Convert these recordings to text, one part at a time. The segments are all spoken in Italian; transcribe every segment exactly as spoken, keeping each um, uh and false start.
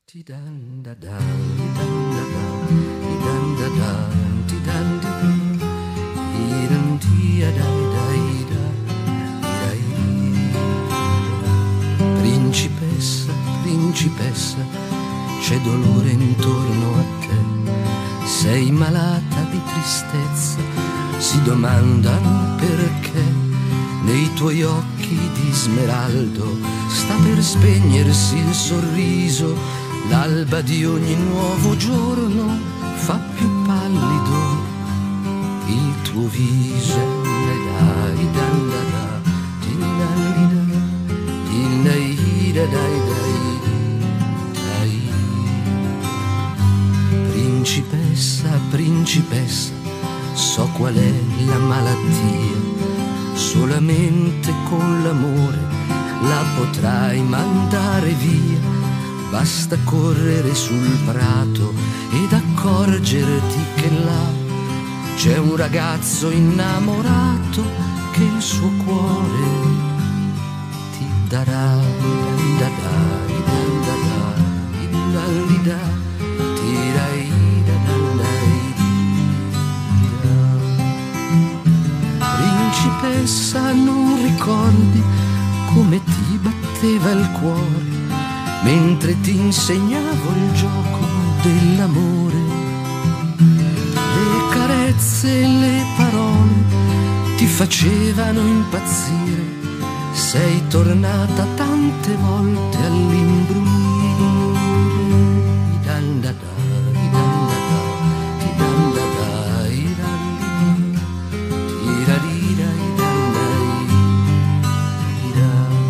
Ti dan da dan, ti dan da dan, ti dan da dan, ti dan di dan, idan ti da da da, principessa, principessa, c'è dolore intorno a te, sei malata di tristezza, si domandano perché, nei tuoi occhi di smeraldo sta per spegnersi il sorriso. L'alba di ogni nuovo giorno fa più pallido il tuo viso. Dai, dan da da, din dan di da, din dai da dai dai dai. Principessa, principessa, so qual è la malattia, solamente con l'amore la potrai mandare via. Basta correre sul prato ed accorgerti che là c'è un ragazzo innamorato che il suo cuore ti darà. Da da da da da da da, tirai da da da. Principessa, non ricordi come ti batteva il cuore mentre ti insegnavo il gioco dell'amore? Le carezze e le parole ti facevano impazzire, sei tornata tante volte all'imbrunire. Dan da da, dan da da, ti dan da da, i dan di, ti ra di da, i dan da, i da.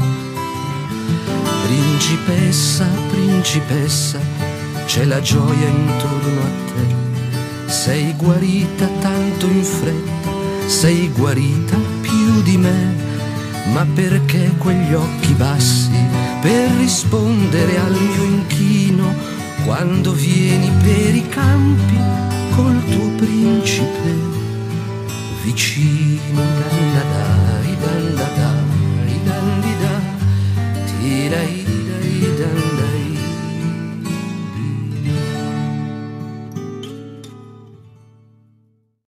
Principessa, principessa, c'è la gioia intorno a te, sei guarita tanto in fretta, sei guarita più di me, ma perché quegli occhi bassi per rispondere al mio inchino quando vieni per i campi col tuo principe vicino? Da da da da.